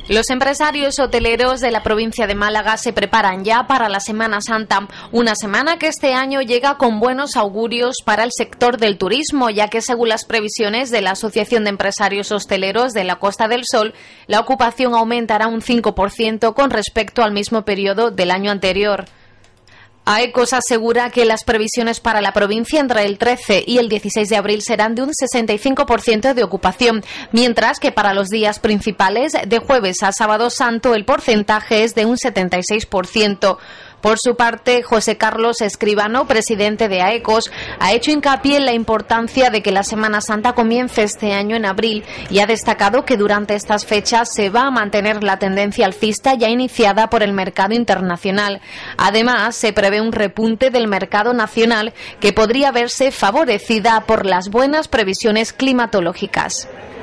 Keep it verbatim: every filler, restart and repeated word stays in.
Los empresarios hoteleros de la provincia de Málaga se preparan ya para la Semana Santa, una semana que este año llega con buenos augurios para el sector del turismo, ya que según las previsiones de la Asociación de Empresarios Hosteleros de la Costa del Sol, la ocupación aumentará un cinco por ciento con respecto al mismo periodo del año anterior. AECOS asegura que las previsiones para la provincia entre el trece y el dieciséis de abril serán de un sesenta y cinco por ciento de ocupación, mientras que para los días principales, de jueves a sábado santo, el porcentaje es de un setenta y seis por ciento. Por su parte, José Carlos Escribano, presidente de AECOS, ha hecho hincapié en la importancia de que la Semana Santa comience este año en abril y ha destacado que durante estas fechas se va a mantener la tendencia alcista ya iniciada por el mercado internacional. Además, se prevé un repunte del mercado nacional que podría verse favorecida por las buenas previsiones climatológicas.